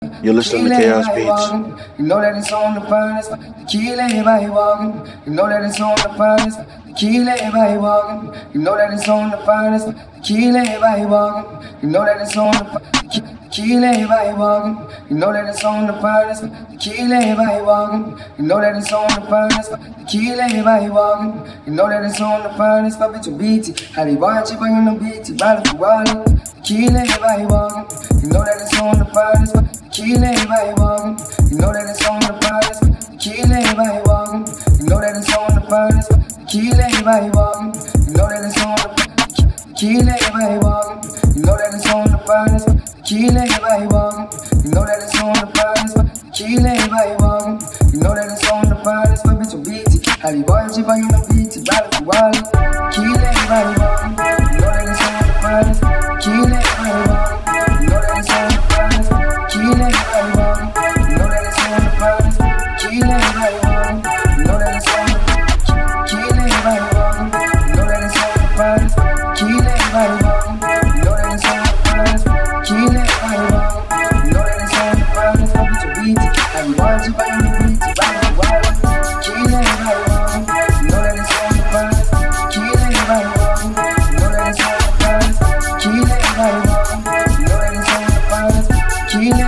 You're listening to Xhaoz Beats. You know that it's on the finest. Tequila, everybody walking. You know that it's on the finest. Tequila, everybody walking. You know that it's on the finest. Tequila, everybody walking. You know that it's on the tequila, everybody walking. You know that it's on the finest. Tequila, everybody walking. You know that it's on the finest. Tequila, everybody walking. You know that it's on the finest. Fuck with your beaty. How they watch you bring no beaty. Bottle for water. Tequila, everybody walking. You know that it's on the finest. Tequila, everybody walking. You know that it's on the finest. Tequila, everybody walking. You know that it's on the finest. Tequila, everybody walking. You know that it's on the tequila, everybody walking. You know that it's on the finest. Tequila, everybody walking. You know that it's on the finest. Tequila, everybody walking. You know that it's on the finest. But bitch, beaty. How you boy, she buying no beaty. Bottle for water. Tequila, everybody walking. You know that it's on the finest. Tequila, everybody walking. You know that it's on the finest. Tequila, everybody walking. You know that it's on the finest. Tequila, everybody walking. You know that it's on the tequila, everybody walking. You know that it's on the finest. Tequila, everybody walking. You know that it's on the finest. Tequila, everybody walking. You know that it's on the finest. Fuck with your beaty. How you want you buying the beaty. Bottle for water. Tequila, everybody walking. You know that it's on the finest. Tequila, everybody walking. You know that it's on the finest. Tequila, everybody walking. You know that it's on the finest. Tequila,